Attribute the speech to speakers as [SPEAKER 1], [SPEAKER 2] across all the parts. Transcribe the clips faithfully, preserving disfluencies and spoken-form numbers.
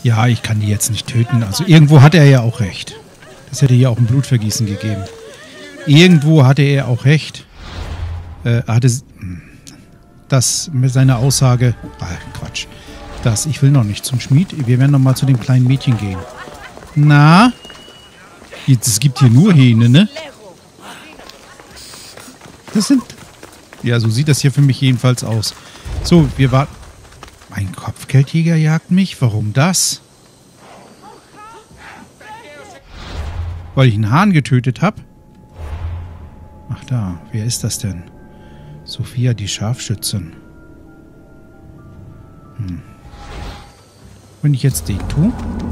[SPEAKER 1] Ja, ich kann die jetzt nicht töten. Also irgendwo hatte er ja auch recht. Das hätte hier auch ein Blutvergießen gegeben. Irgendwo hatte er auch recht. Äh, hatte das mit seiner Aussage... Ah, Quatsch. Das, ich will noch nicht zum Schmied. Wir werden noch mal zu dem kleinen Mädchen gehen. Na? Es gibt hier nur Hähne, ne? Das sind... Ja, so sieht das hier für mich jedenfalls aus. So, wir warten... Mein Kopfgeldjäger jagt mich? Warum das? Weil ich einen Hahn getötet habe? Ach da, wer ist das denn? Sophia, die Scharfschützin. Hm. Wenn ich jetzt den tue,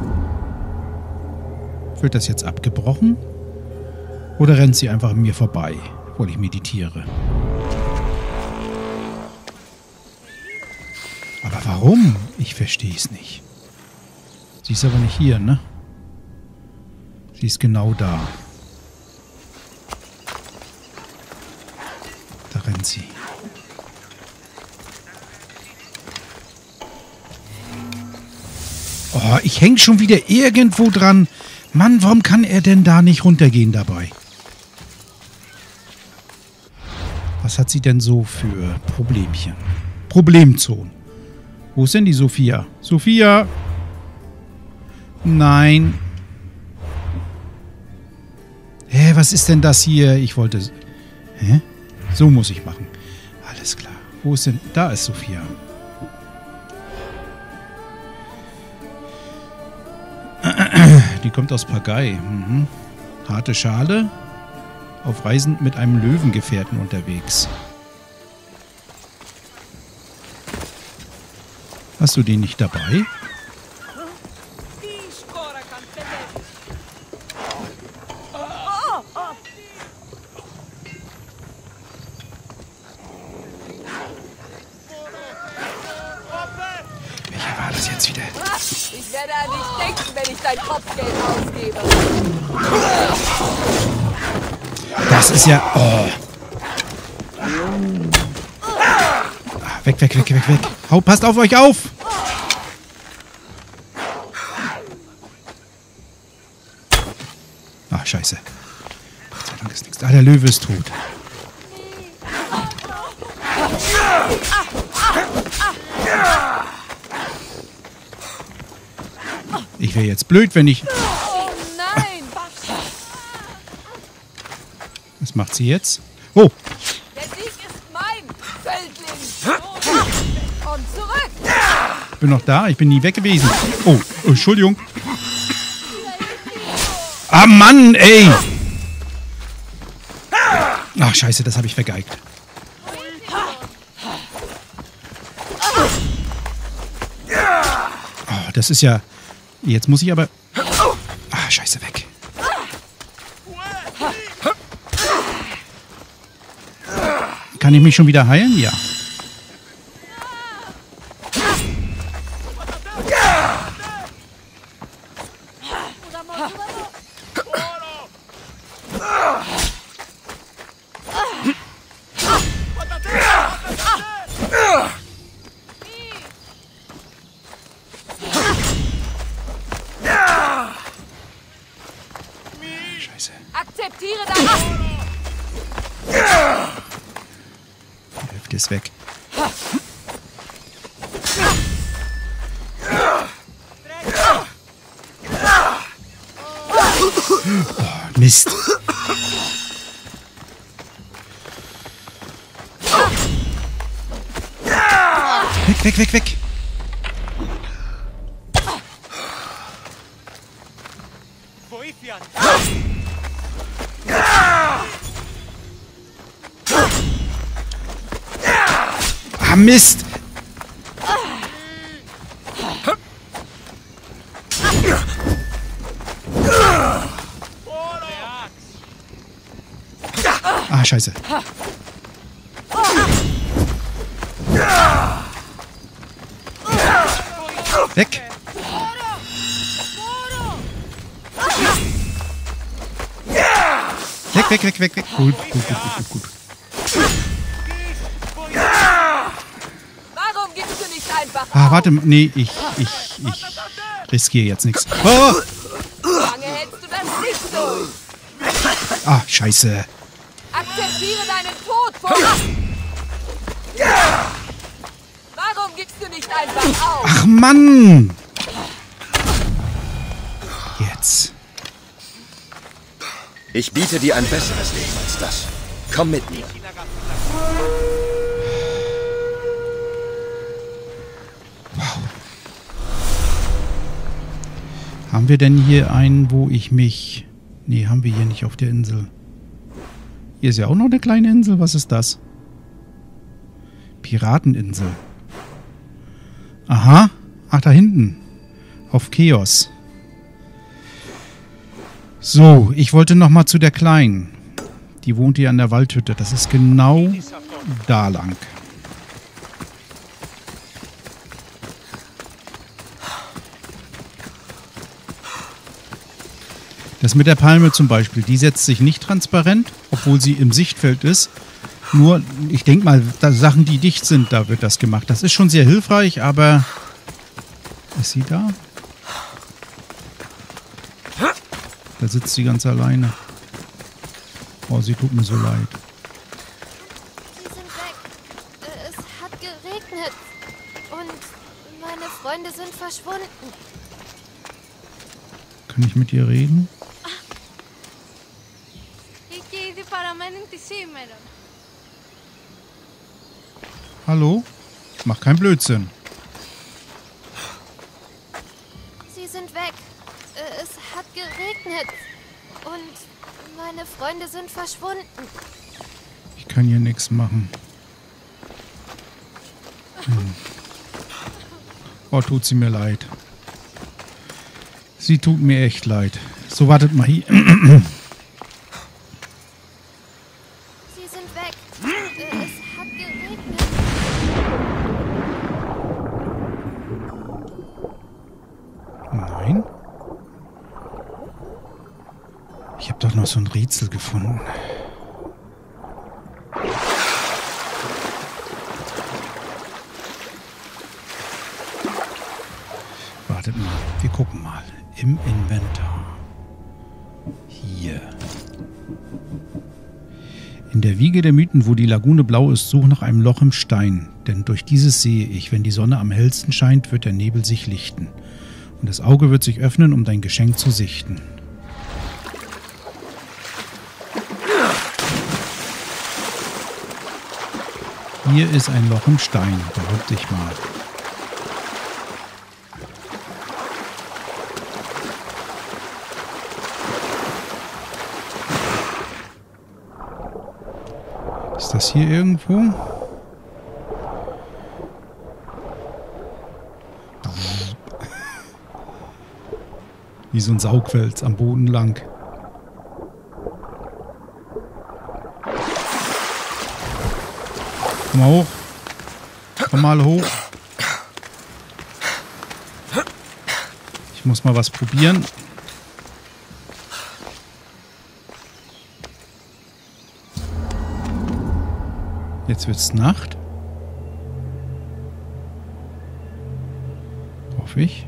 [SPEAKER 1] wird das jetzt abgebrochen? Oder rennt sie einfach an mir vorbei, obwohl ich meditiere? Aber warum? Ich verstehe es nicht. Sie ist aber nicht hier, ne? Sie ist genau da. Da rennt sie. Oh, ich hänge schon wieder irgendwo dran. Mann, warum kann er denn da nicht runtergehen dabei? Was hat sie denn so für Problemchen? Problemzonen. Wo ist denn die Sophia? Sophia! Nein. Hä, was ist denn das hier? Ich wollte... Hä? So muss ich machen. Alles klar. Wo ist denn... Da ist Sophia. Die kommt aus Pagay. Mhm. Harte Schale. Auf Reisen mit einem Löwengefährten unterwegs. Hast du den nicht dabei? Welcher war das jetzt wieder?
[SPEAKER 2] Ich werde an dich denken, wenn ich dein Kopfgeld ausgebe.
[SPEAKER 1] Das ist ja... Oh. Weg, weg, weg, weg, weg. Hau, passt auf euch auf! Ah, scheiße. Gott sei Dank ist nichts. Ah, der Löwe ist tot. Ich wäre jetzt blöd, wenn ich...
[SPEAKER 2] Oh nein!
[SPEAKER 1] Was macht sie jetzt? Oh!
[SPEAKER 2] Der Sieg ist mein, Feldling! Und zurück!
[SPEAKER 1] Ich bin noch da. Ich bin nie weg gewesen. Oh, oh, Entschuldigung. Ah, Mann, ey! Ach, scheiße, das habe ich vergeigt. Oh, das ist ja... Jetzt muss ich aber... Ah, scheiße, weg. Kann ich mich schon wieder heilen? Ja. Scheiße.
[SPEAKER 2] Akzeptiere das!
[SPEAKER 1] Die Hälfte ist weg. Oh, Mist. Weg, weg, weg, weg. Ah, Mist. Ah, scheiße. Weg. Weg, weg, weg, weg, weg. Gut, gut, gut, gut, gut.
[SPEAKER 2] Warum gibst du nicht einfach
[SPEAKER 1] Ah,
[SPEAKER 2] auf?
[SPEAKER 1] warte, nee, ich, ich, ich riskiere jetzt nichts. Oh!
[SPEAKER 2] Lange hältst du das nicht durch.
[SPEAKER 1] Ah, scheiße.
[SPEAKER 2] Akzeptiere deinen Tod, Vogel. Warum gibst du nicht einfach auf?
[SPEAKER 1] Ach, Mann! Jetzt.
[SPEAKER 3] Ich biete dir ein besseres Leben als das. Komm mit mir.
[SPEAKER 1] Wow. Haben wir denn hier einen, wo ich mich... Nee, haben wir hier nicht auf der Insel. Hier ist ja auch noch eine kleine Insel. Was ist das? Pirateninsel. Aha. Ach, da hinten. Auf Chaos. So, ich wollte noch mal zu der Kleinen. Die wohnt hier an der Waldhütte. Das ist genau da lang. Das mit der Palme zum Beispiel, die setzt sich nicht transparent, obwohl sie im Sichtfeld ist. Nur, ich denke mal, da Sachen, die dicht sind, da wird das gemacht. Das ist schon sehr hilfreich, aber... Ist sie da? Da sitzt sie ganz alleine. Oh, sie tut mir so leid.
[SPEAKER 4] Sie sind weg. Äh, Es hat geregnet. Und meine Freunde sind verschwunden.
[SPEAKER 1] Kann ich mit ihr reden?
[SPEAKER 4] Και ήδη παραμένουν τη σήμερα.
[SPEAKER 1] Hallo? Mach keinen Blödsinn.
[SPEAKER 4] Sie sind weg. Äh, Es hat geregnet. Und meine Freunde sind verschwunden.
[SPEAKER 1] Ich kann hier nichts machen. Hm. Oh, tut sie mir leid. Sie tut mir echt leid. So, wartet mal hier.
[SPEAKER 4] Sie sind weg. Äh, Es hat geregnet.
[SPEAKER 1] Nein. Ich habe doch noch so ein Rätsel gefunden. Wartet mal, wir gucken mal. Im Inventar. Hier. In der Wiege der Mythen, wo die Lagune blau ist, such nach einem Loch im Stein. Denn durch dieses sehe ich, wenn die Sonne am hellsten scheint, wird der Nebel sich lichten. Und das Auge wird sich öffnen, um dein Geschenk zu sichten. Hier ist ein Loch im Stein, behaupte ich mal. Ist das hier irgendwo? Wie so ein Saugwälz am Boden lang. Komm mal hoch. Komm mal hoch. Ich muss mal was probieren. Jetzt wird's Nacht. Hoffe ich.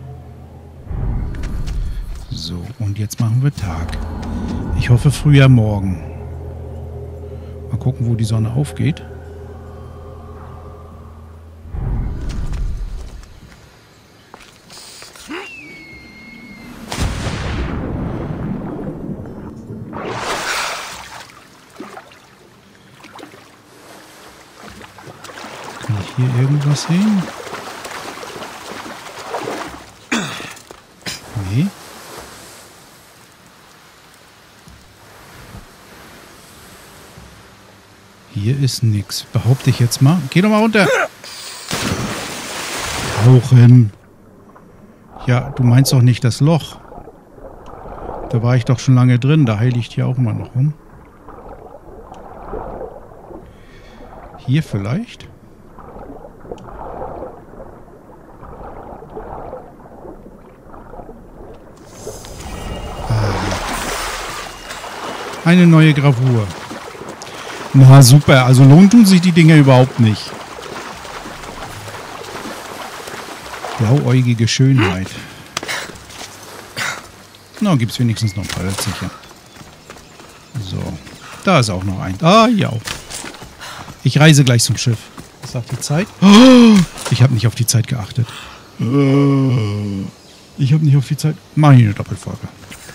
[SPEAKER 1] So, und jetzt machen wir Tag. Ich hoffe früher morgen. Mal gucken, wo die Sonne aufgeht. Kann ich hier irgendwas sehen? Nee. Hier ist nix. Behaupte ich jetzt mal. Geh doch mal runter. Tauchen. Ja, du meinst doch nicht das Loch. Da war ich doch schon lange drin. Da heile ich hier auch mal noch rum. Hier vielleicht? Eine neue Gravur. Na super, also lohnt tun sich die Dinger überhaupt nicht. Blauäugige Schönheit. Na, gibt es wenigstens noch ein paar sicher. So. Da ist auch noch ein. Ah, ja. Ich reise gleich zum Schiff. Was sagt die Zeit? Oh, ich habe nicht auf die Zeit geachtet. Ich habe nicht auf die Zeit. Mach ich eine Doppelfolge.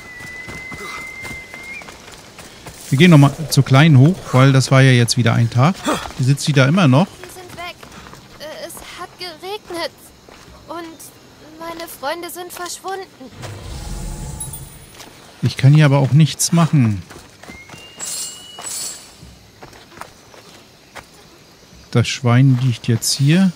[SPEAKER 1] Wir gehen nochmal zur Kleinen hoch, weil das war ja jetzt wieder ein Tag. Die sitzt die da immer noch.
[SPEAKER 4] Die sind weg. Äh, Es hat geregnet. Und meine Freunde sind verschwunden.
[SPEAKER 1] Ich kann hier aber auch nichts machen. Das Schwein liegt jetzt hier.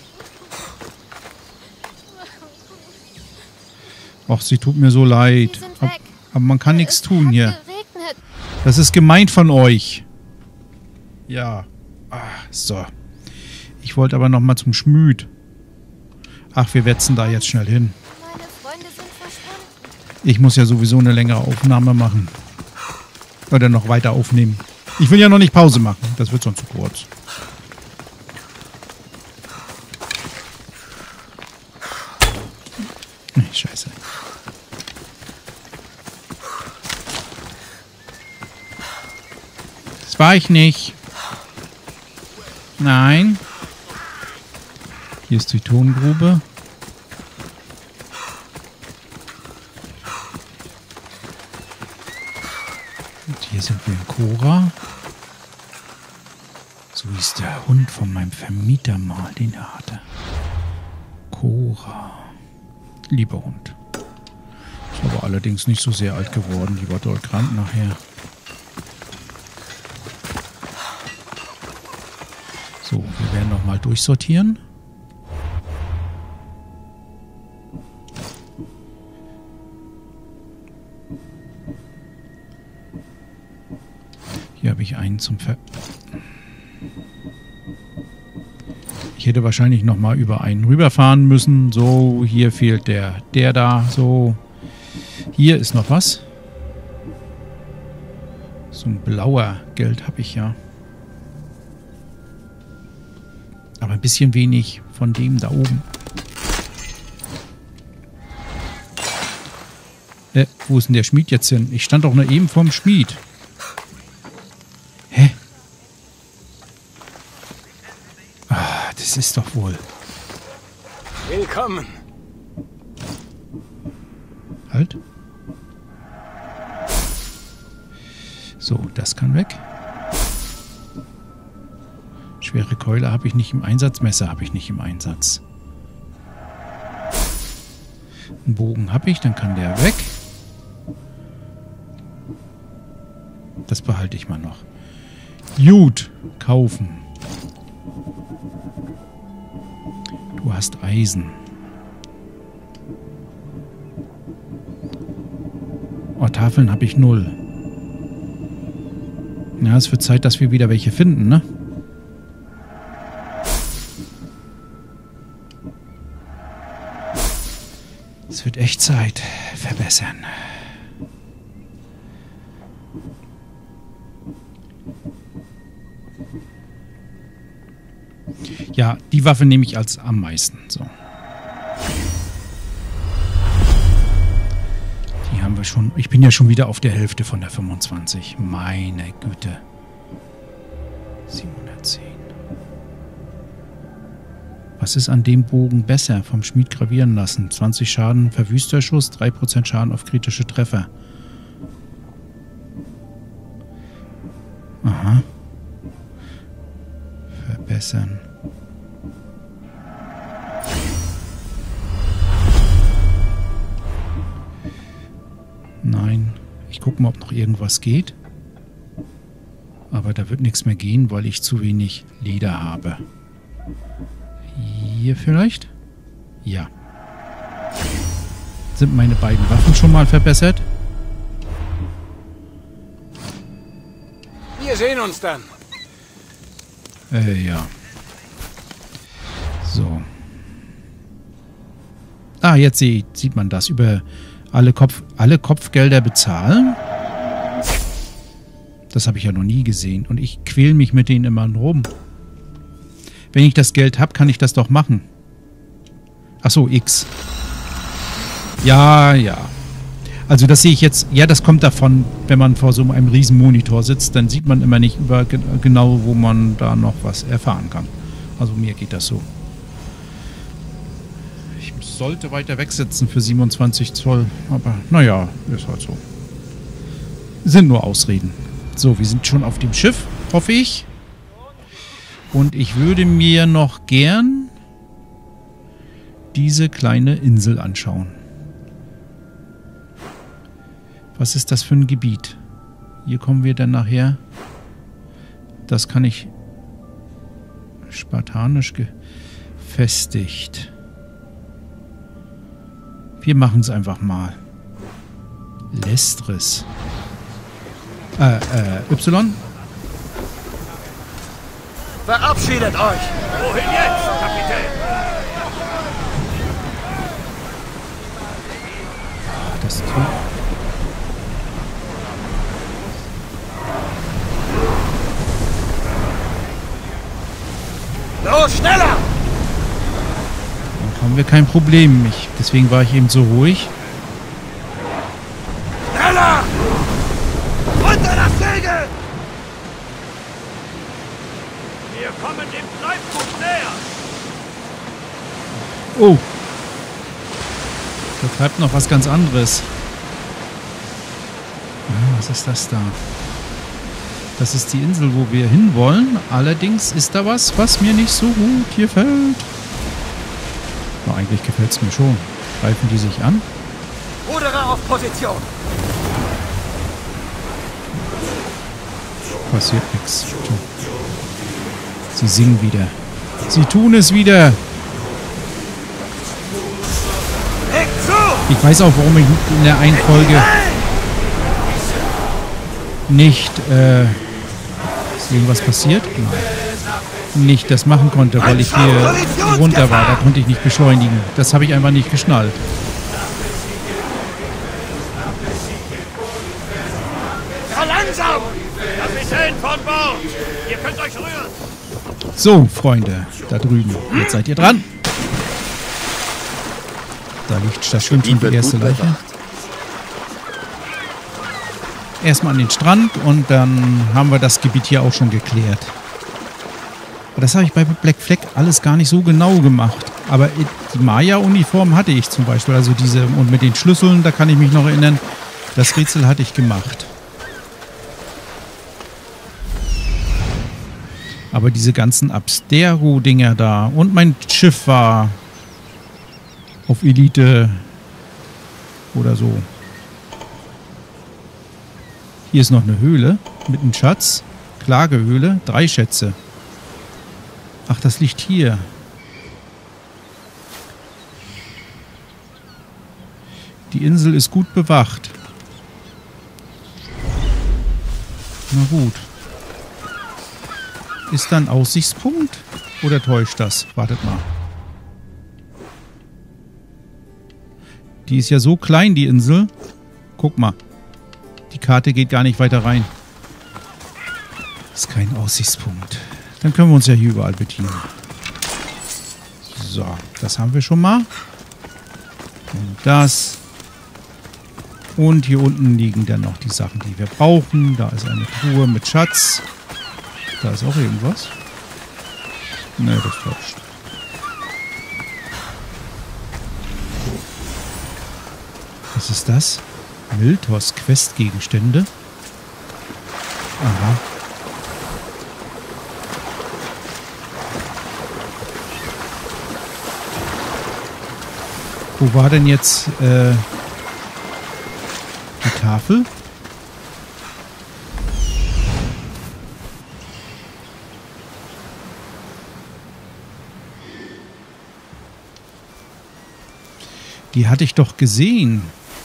[SPEAKER 1] Och, sie tut mir so leid.
[SPEAKER 4] Die sind
[SPEAKER 1] Aber,
[SPEAKER 4] weg.
[SPEAKER 1] aber man kann nichts
[SPEAKER 4] Es
[SPEAKER 1] tun
[SPEAKER 4] hat
[SPEAKER 1] hier.
[SPEAKER 4] geregnet.
[SPEAKER 1] Das ist gemein von euch. Ja. Ah, so. Ich wollte aber noch mal zum Schmied. Ach, wir wetzen da jetzt schnell hin.
[SPEAKER 4] Meine Freunde sind verschwunden.
[SPEAKER 1] Ich muss ja sowieso eine längere Aufnahme machen. Oder noch weiter aufnehmen. Ich will ja noch nicht Pause machen. Das wird sonst zu kurz. Nee, scheiße. Das war ich nicht. Nein. Hier ist die Tongrube. Und hier sind wir in Cora. So hieß der Hund von meinem Vermieter mal, den er hatte. Cora. Lieber Hund. Ist aber allerdings nicht so sehr alt geworden. Die war dort krank nachher. So, wir werden noch mal durchsortieren. Hier habe ich einen zum Ver... Ich hätte wahrscheinlich noch mal über einen rüberfahren müssen. So, hier fehlt der, der da. So, hier ist noch was. So ein blauer Geld habe ich ja. Aber ein bisschen wenig von dem da oben. Äh, wo ist denn der Schmied jetzt hin? Ich stand doch nur eben vorm Schmied. Hä? Ah, das ist doch wohl.
[SPEAKER 3] Willkommen.
[SPEAKER 1] Halt. So, das kann weg. Schwere Keule habe ich nicht im Einsatz. Messer habe ich nicht im Einsatz. Einen Bogen habe ich, dann kann der weg. Das behalte ich mal noch. Gut, kaufen. Du hast Eisen. Oh, Tafeln habe ich null. Ja, es wird Zeit, dass wir wieder welche finden, ne? Es wird echt Zeit. Verbessern. Ja, die Waffe nehme ich als am meisten. So. Die haben wir schon. Ich bin ja schon wieder auf der Hälfte von der fünfundzwanzig. Meine Güte. siebenhundertzehn. Was ist an dem Bogen besser? Vom Schmied gravieren lassen. zwanzig Schaden Verwüsterschuss, drei Prozent Schaden auf kritische Treffer. Aha. Verbessern. Nein. Ich gucke mal, ob noch irgendwas geht. Aber da wird nichts mehr gehen, weil ich zu wenig Leder habe. Hier vielleicht? Ja. Sind meine beiden Waffen schon mal verbessert?
[SPEAKER 3] Wir sehen uns dann.
[SPEAKER 1] Äh, ja. So. Ah, jetzt sieht, sieht man das. Über alle, Kopf, alle Kopfgelder bezahlen. Das habe ich ja noch nie gesehen. Und ich quäle mich mit denen immer rum. Wenn ich das Geld habe, kann ich das doch machen. Ach so, X. Ja, ja. Also das sehe ich jetzt, ja, das kommt davon, wenn man vor so einem riesen Monitor sitzt, dann sieht man immer nicht über genau, wo man da noch was erfahren kann. Also mir geht das so. Ich sollte weiter wegsitzen für siebenundzwanzig Zoll, aber naja, ist halt so. Sind nur Ausreden. So, wir sind schon auf dem Schiff, hoffe ich. Und ich würde mir noch gern diese kleine Insel anschauen. Was ist das für ein Gebiet? Hier kommen wir dann nachher. Das kann ich spartanisch gefestigt. Wir machen es einfach mal. Lestris. Äh, äh, Y?
[SPEAKER 3] Verabschiedet euch!
[SPEAKER 5] Wohin jetzt, Kapitän?
[SPEAKER 1] Das tut.
[SPEAKER 3] Los, schneller!
[SPEAKER 1] Dann haben wir kein Problem. Ich, deswegen war ich eben so ruhig.
[SPEAKER 3] Schneller! Unter das Segel!
[SPEAKER 5] Wir kommen dem Treibgut näher.
[SPEAKER 1] Oh! Da treibt noch was ganz anderes. Ah, was ist das da? Das ist die Insel, wo wir hinwollen. Allerdings ist da was, was mir nicht so gut gefällt. Aber eigentlich gefällt es mir schon. Greifen die sich an?
[SPEAKER 3] Ruderer auf Position!
[SPEAKER 1] Passiert nichts. Sie singen wieder. Sie tun es wieder.
[SPEAKER 3] Leg zu!
[SPEAKER 1] Ich weiß auch, warum ich in der einen Folge nicht, äh, ist irgendwas passiert? Nein. Nicht das machen konnte, weil ich hier runter war. Da konnte ich nicht beschleunigen. Das habe ich einfach nicht geschnallt.
[SPEAKER 3] Langsam!
[SPEAKER 5] Kapitän von Bord! Ihr könnt euch rühren!
[SPEAKER 1] So, Freunde, da drüben. Jetzt seid ihr dran. Da liegt das schwimmt schon die erste Leiche. Erstmal an den Strand und dann haben wir das Gebiet hier auch schon geklärt. Aber das habe ich bei Black Flag alles gar nicht so genau gemacht. Aber die Maya-Uniform hatte ich zum Beispiel. Also diese, und mit den Schlüsseln, da kann ich mich noch erinnern, das Rätsel hatte ich gemacht. Aber diese ganzen Abstergo-Dinger da und mein Schiff war auf Elite oder so. Hier ist noch eine Höhle mit einem Schatz. Klagehöhle, drei Schätze. Ach, das liegt hier. Die Insel ist gut bewacht. Na gut. Ist da ein Aussichtspunkt? Oder täuscht das? Wartet mal. Die ist ja so klein, die Insel. Guck mal. Die Karte geht gar nicht weiter rein. Ist kein Aussichtspunkt. Dann können wir uns ja hier überall bedienen. So, das haben wir schon mal. Und das. Und hier unten liegen dann noch die Sachen, die wir brauchen. Da ist eine Truhe mit Schatz. Da ist auch irgendwas. Ne, das täuscht. Was ist das? Miltos Questgegenstände. Aha. Wo war denn jetzt äh, die Tafel? Die hatte ich doch gesehen.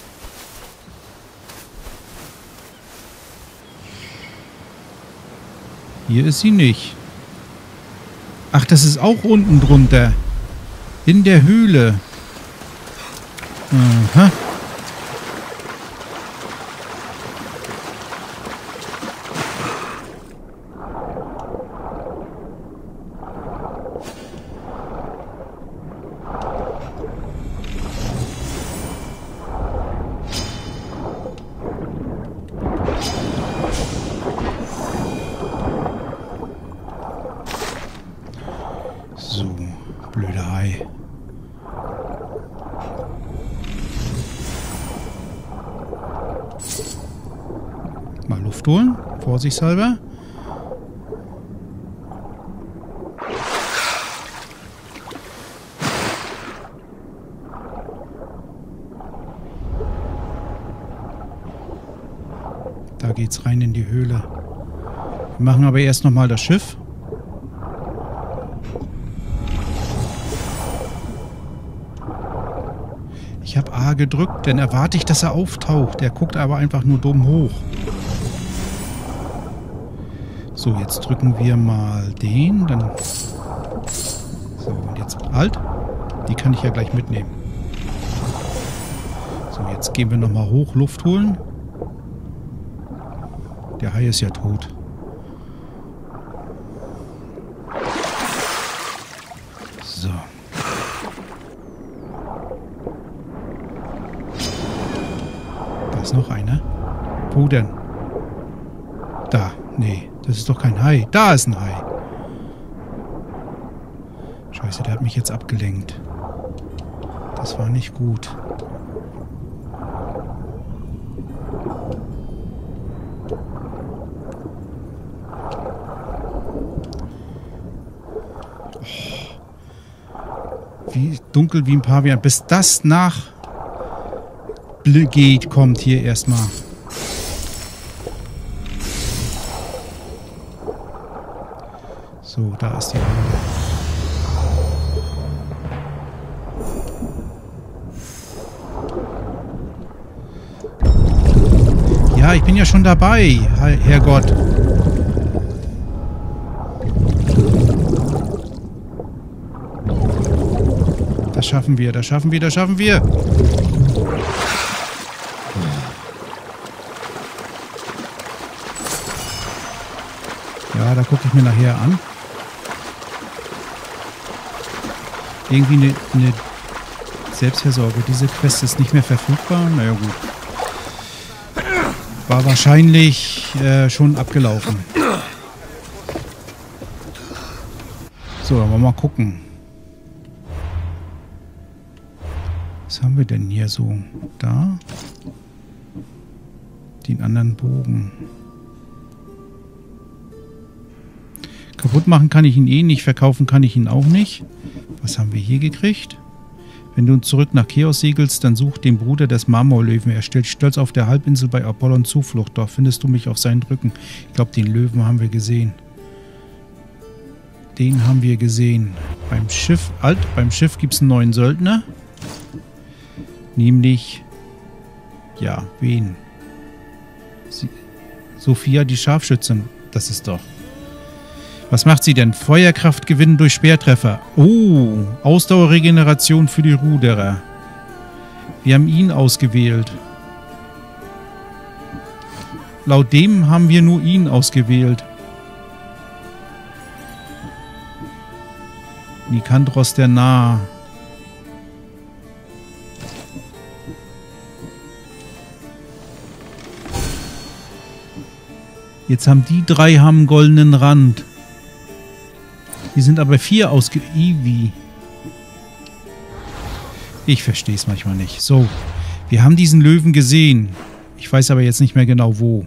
[SPEAKER 1] Hier ist sie nicht. Ach, das ist auch unten drunter. In der Höhle. Aha. Luft holen. Vorsichtshalber. Da geht's rein in die Höhle. Wir machen aber erst nochmal das Schiff. Ich habe A gedrückt, dann erwarte ich, dass er auftaucht. Der guckt aber einfach nur dumm hoch. So, jetzt drücken wir mal den. Dann so, und jetzt halt. Die kann ich ja gleich mitnehmen. So, jetzt gehen wir nochmal hoch, Luft holen. Der Hai ist ja tot. So. Da ist noch einer. Wo denn? Da. Nee, das ist doch kein Hai. Da ist ein Hai. Scheiße, der hat mich jetzt abgelenkt. Das war nicht gut. Wie dunkel wie ein Pavian. Bis das nach geht, kommt hier erstmal. So, da ist die Höhle. Ja, ich bin ja schon dabei, Herrgott. Das schaffen wir, das schaffen wir, das schaffen wir. Ja, da gucke ich mir nachher an. Irgendwie eine, eine Selbstversorge. Diese Quest ist nicht mehr verfügbar. Naja, gut. War wahrscheinlich äh, schon abgelaufen. So, aber mal gucken. Was haben wir denn hier so? Da. Den anderen Bogen. Kaputt machen kann ich ihn eh nicht, verkaufen kann ich ihn auch nicht. Was haben wir hier gekriegt? Wenn du zurück nach Chaos segelst, dann such den Bruder des Marmorlöwen. Er stellt stolz auf der Halbinsel bei Apollon Zuflucht. Dort findest du mich auf seinen Rücken. Ich glaube, den Löwen haben wir gesehen. Den haben wir gesehen. Beim Schiff, alt, beim Schiff gibt es einen neuen Söldner. Nämlich, ja, wen? Sie, Sophia, die Scharfschützin. Das ist doch. Was macht sie denn? Feuerkraft gewinnen durch Speertreffer. Oh, Ausdauerregeneration für die Ruderer. Wir haben ihn ausgewählt. Laut dem haben wir nur ihn ausgewählt. Nikandros der Narr. Jetzt haben die drei haben einen goldenen Rand. Die sind aber vier ausge... Ivi. Ich verstehe es manchmal nicht. So, wir haben diesen Löwen gesehen. Ich weiß aber jetzt nicht mehr genau wo.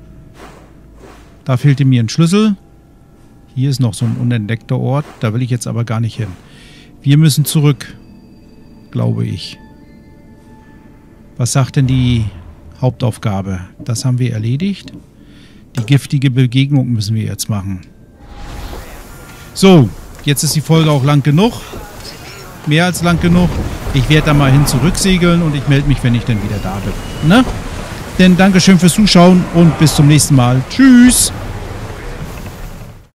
[SPEAKER 1] Da fehlte mir ein Schlüssel. Hier ist noch so ein unentdeckter Ort. Da will ich jetzt aber gar nicht hin. Wir müssen zurück, glaube ich. Was sagt denn die Hauptaufgabe? Das haben wir erledigt. Die giftige Begegnung müssen wir jetzt machen. So, jetzt ist die Folge auch lang genug. Mehr als lang genug. Ich werde da mal hin zurücksegeln und ich melde mich, wenn ich dann wieder da bin. Ne? Denn Dankeschön fürs Zuschauen und bis zum nächsten Mal. Tschüss!